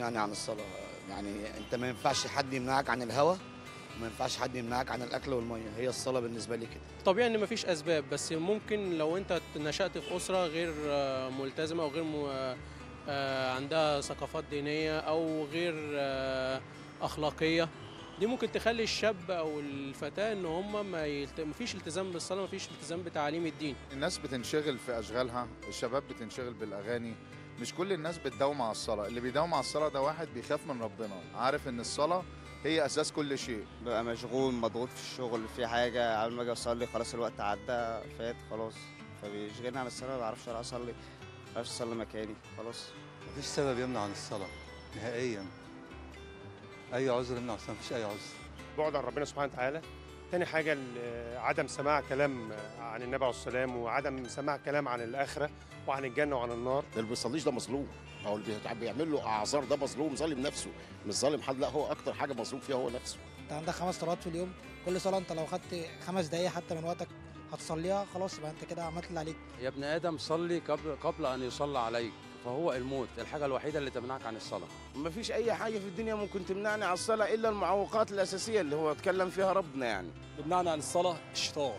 بتمنعني عن الصلاة؟ يعني أنت ما ينفعش حد يمنعك عن الهوا، وما ينفعش حد يمنعك عن الأكل والمية، هي الصلاة بالنسبة لي كده. طبيعي ان مفيش اسباب، بس ممكن لو انت نشأت في اسره غير ملتزمه او غير عندها ثقافات دينيه او غير اخلاقيه، دي ممكن تخلي الشاب او الفتاه ان هم مفيش التزام بالصلاه، مفيش التزام بتعاليم الدين. الناس بتنشغل في أشغالها، الشباب بتنشغل بالأغاني، مش كل الناس بتداوم على الصلاة. اللي بيداوم على الصلاة ده واحد بيخاف من ربنا، عارف إن الصلاة هي أساس كل شيء. ببقى مشغول مضغوط في الشغل في حاجة، قبل ما أجي أصلي خلاص الوقت عدى فات خلاص، فبيشغلني عن الصلاة، ما بعرفش أروح أصلي، ما بعرفش أصلي مكاني خلاص. مفيش سبب يمنع عن الصلاة نهائيا. أي عذر يمنع الصلاة، مفيش أي عذر. بعد عن ربنا سبحانه وتعالى. تاني حاجة عدم سماع كلام عن النبي عليه السلام، وعدم سماع كلام عن الآخرة وعن الجنة وعن النار. اللي ما بيصليش ده مظلوم، او اللي بيعمل له اعذار ده مظلوم، ظالم نفسه، مش ظالم حد، لا هو اكتر حاجه مظلوم فيها هو نفسه. انت عندك 5 صلوات في اليوم، كل صلاه انت لو خدت 5 دقايق حتى من وقتك هتصليها خلاص، يبقى انت كده عملت اللي عليك. يا ابن ادم صلي قبل ان يصلى عليك، فهو الموت الحاجه الوحيده اللي تمنعك عن الصلاه. مفيش اي حاجه في الدنيا ممكن تمنعني عن الصلاه الا المعوقات الاساسيه اللي هو اتكلم فيها ربنا. يعني بيمنعني عن الصلاه الشيطان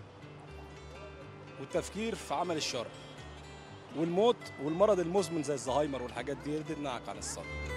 والتفكير في عمل الشر والموت والمرض المزمن زي الزهايمر والحاجات دي تمنعك عن الصلاه.